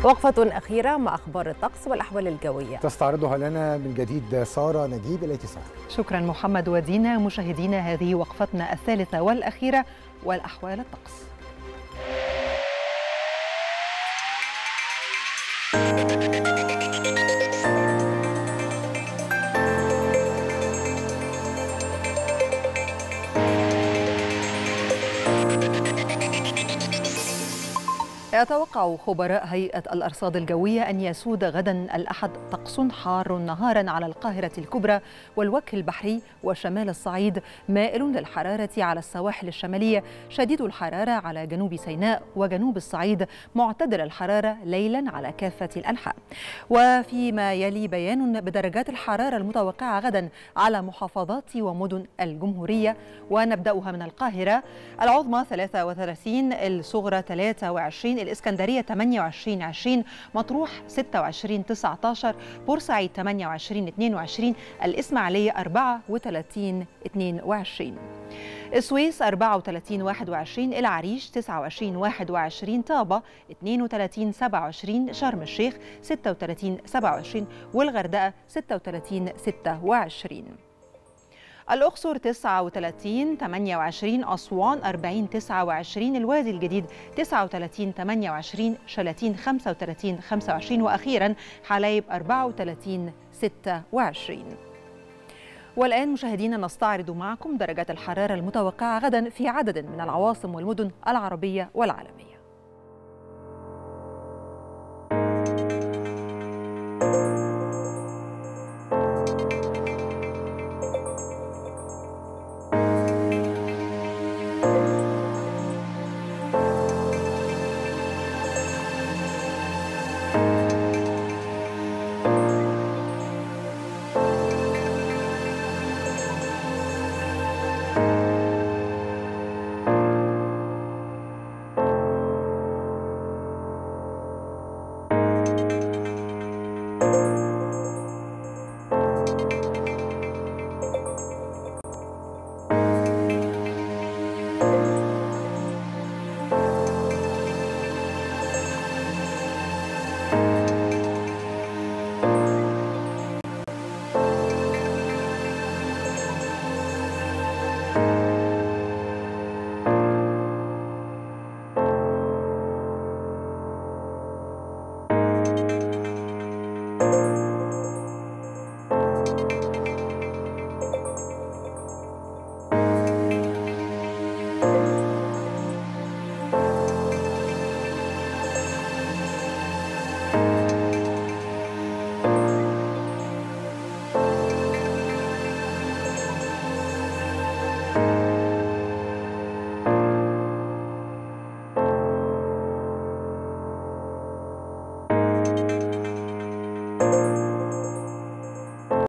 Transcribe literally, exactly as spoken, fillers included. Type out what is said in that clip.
وقفة أخيرة مع أخبار الطقس والأحوال الجوية تستعرضها لنا من جديد سارة نجيب. إليك سارة. شكرا محمد ودينا. مشاهدينا، هذه وقفتنا الثالثة والأخيرة والأحوال الطقس. يتوقع خبراء هيئة الأرصاد الجوية أن يسود غدا الأحد طقس حار نهارا على القاهرة الكبرى والوجه البحري وشمال الصعيد، مائل للحرارة على السواحل الشمالية، شديد الحرارة على جنوب سيناء وجنوب الصعيد، معتدل الحرارة ليلا على كافة الأنحاء. وفيما يلي بيان بدرجات الحرارة المتوقعة غدا على محافظات ومدن الجمهورية، ونبدأها من القاهرة: العظمى ثلاثة وثلاثين، الصغرى ثلاثة وعشرين، الإسكندرية ثمانية وعشرين عشرين، مطروح ستة وعشرين تسعة عشر، بورسعيد ثمانية وعشرين اثنين وعشرين، الإسماعيلية أربعة وثلاثين اثنين وعشرين، السويس أربعة وثلاثين واحد وعشرين، العريش تسعة وعشرين واحد وعشرين، طابة اثنين وثلاثين سبعة وعشرين، شرم الشيخ ستة وثلاثين سبعة وعشرين، والغردقة ستة وثلاثين ستة وعشرين. الأقصر تسعة وثلاثين ثمانية وعشرين، أسوان أربعين تسعة وعشرين، الوادي الجديد تسعة وثلاثين ثمانية وعشرين، شلاتين خمسة وثلاثين خمسة وعشرين، وأخيرا حلايب أربعة وثلاثين ستة وعشرين. والآن مشاهدينا نستعرض معكم درجات الحرارة المتوقعة غدا في عدد من العواصم والمدن العربية والعالمية.